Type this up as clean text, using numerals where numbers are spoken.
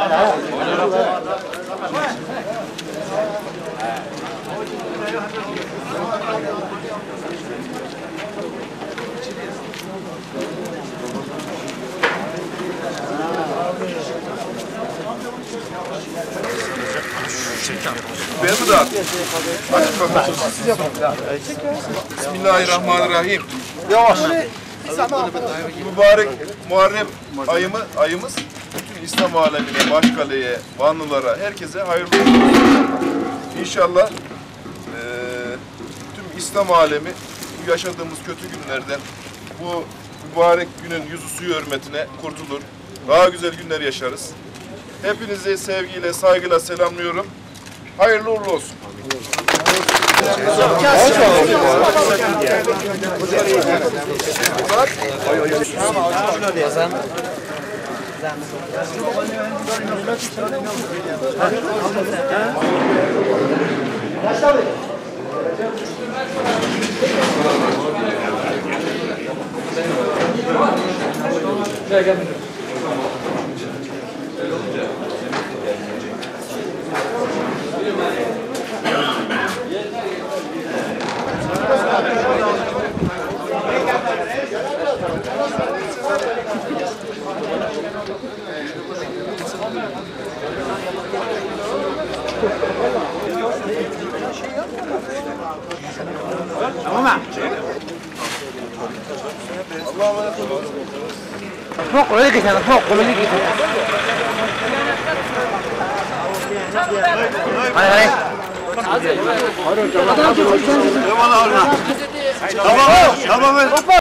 Ben mi daha? Açın bakalım. Bismillahirrahmanirrahim. Yavaş. Mübarek Muharrem ayımız bütün İslam alemine, Başkale'ye, Vanlılara, herkese hayırlı olsun. İnşallah tüm İslam alemi bu yaşadığımız kötü günlerden, bu mübarek günün yüzü suyu hürmetine kurtulur. Daha güzel günler yaşarız. Hepinizi sevgiyle, saygıyla selamlıyorum. Hayırlı uğurlu olsun. Tamam. فوق ولا كذا فوق ولا كذا هاي هاي